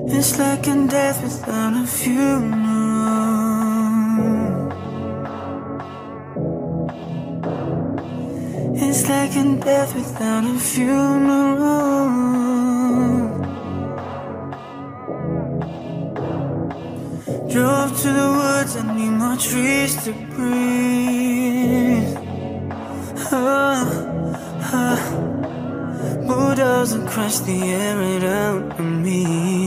It's like a death without a funeral. It's like a death without a funeral. Drove to the woods, I need more trees to breathe. Bulldozer crushed the air right out of me.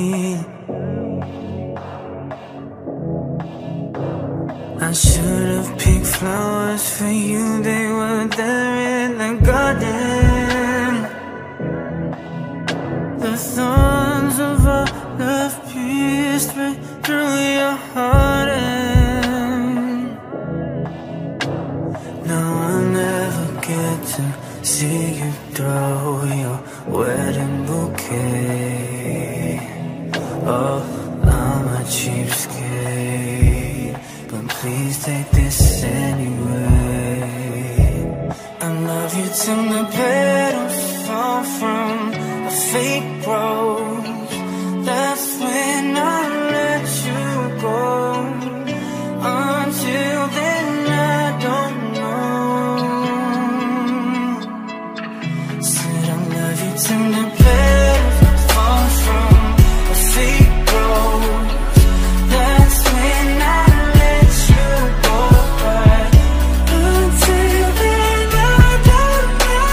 I should have picked flowers for you, they were there in the garden. The thorns of our love pierced right through your heart, and now I'll never get to see you throw your wedding bouquet. Oh, I'm a cheapskate, but please take this anyway. I love you till the petals fall from a fake rose. That's when I let you go. Until then I don't know. Said I love you till the petals fall from a fake rose. That's when I let you go. But until then I don't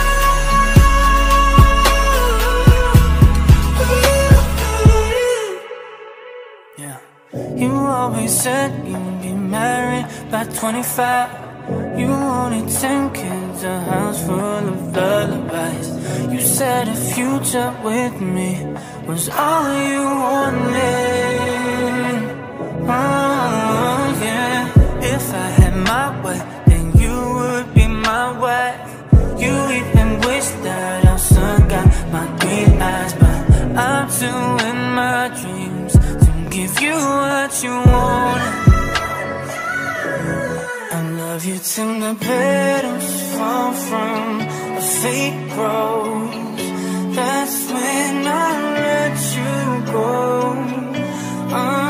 know. Yeah. You always said you'd be married by 25. You wanted 10 kids, a house full of lullabies. You said a future with me was all you wanted. Oh yeah. If I had my way, then you would be my wife. You even wish that our sun got my green eyes, but I'm doing my dreams to give you what you want. I love you till the petals fall from a fake rose. That's when I let you go.